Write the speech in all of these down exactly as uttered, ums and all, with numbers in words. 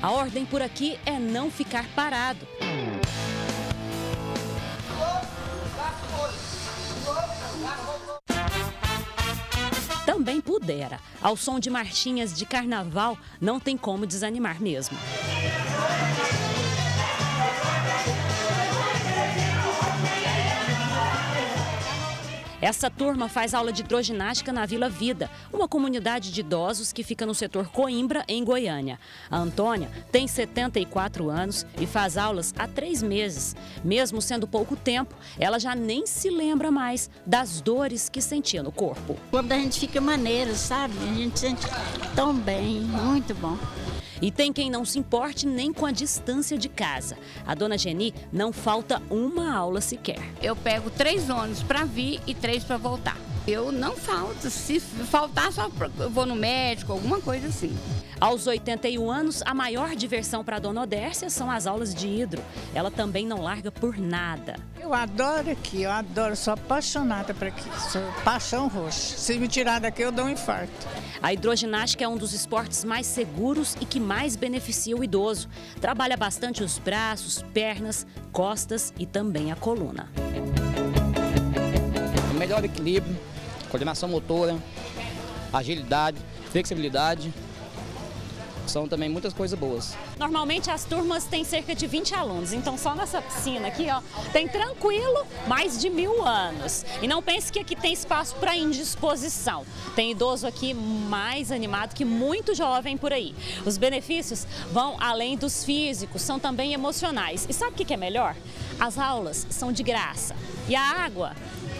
A ordem por aqui é não ficar parado. Também pudera. Ao som de marchinhas de carnaval, não tem como desanimar mesmo. Essa turma faz aula de hidroginástica na Vila Vida, uma comunidade de idosos que fica no setor Coimbra, em Goiânia. A Antônia tem setenta e quatro anos e faz aulas há três meses. Mesmo sendo pouco tempo, ela já nem se lembra mais das dores que sentia no corpo. Quando a gente fica maneiro, sabe? A gente sente tão bem, muito bom. E tem quem não se importe nem com a distância de casa. A dona Geni não falta uma aula sequer. Eu pego três ônibus para vir e três para voltar. Eu não falto. Se faltar, só eu vou no médico, alguma coisa assim. Aos oitenta e um anos, a maior diversão para a dona Odércia são as aulas de hidro. Ela também não larga por nada. Eu adoro aqui, eu adoro, sou apaixonada por aqui, sou paixão roxa. Se me tirar daqui, eu dou um infarto. A hidroginástica é um dos esportes mais seguros e que mais beneficia o idoso. Trabalha bastante os braços, pernas, costas e também a coluna. O melhor equilíbrio, coordenação motora, agilidade, flexibilidade. São também muitas coisas boas. Normalmente as turmas têm cerca de vinte alunos, então só nessa piscina aqui, ó, tem tranquilo mais de mil anos. E não pense que aqui tem espaço para indisposição. Tem idoso aqui mais animado que muito jovem por aí. Os benefícios vão além dos físicos, são também emocionais. E sabe o que é melhor? As aulas são de graça e a água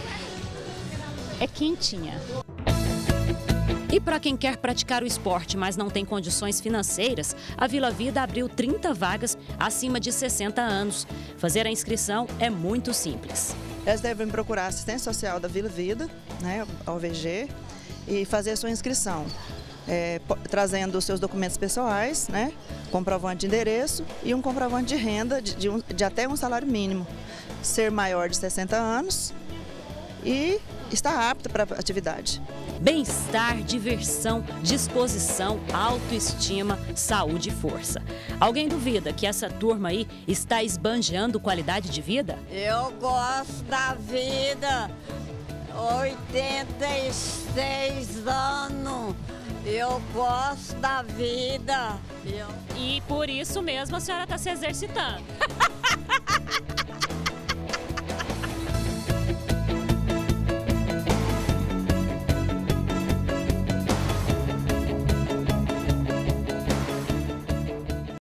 é quentinha. E para quem quer praticar o esporte, mas não tem condições financeiras, a Vila Vida abriu trinta vagas acima de sessenta anos. Fazer a inscrição é muito simples. Eles devem procurar a assistência social da Vila Vida, né, a O V G, e fazer a sua inscrição, é, trazendo os seus documentos pessoais, né, comprovante de endereço e um comprovante de renda de, de, um, de até um salário mínimo. Ser maior de sessenta anos e estar apto para a atividade. Bem-estar, diversão, disposição, autoestima, saúde e força. Alguém duvida que essa turma aí está esbanjando qualidade de vida? Eu gosto da vida, oitenta e seis anos, eu gosto da vida. Eu... E por isso mesmo a senhora está se exercitando.